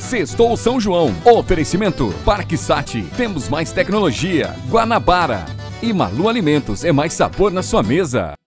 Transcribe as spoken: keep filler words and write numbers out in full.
Sextou São João. Oferecimento Parque Sati. Temos mais tecnologia. Guanabara. E Malu Alimentos é mais sabor na sua mesa.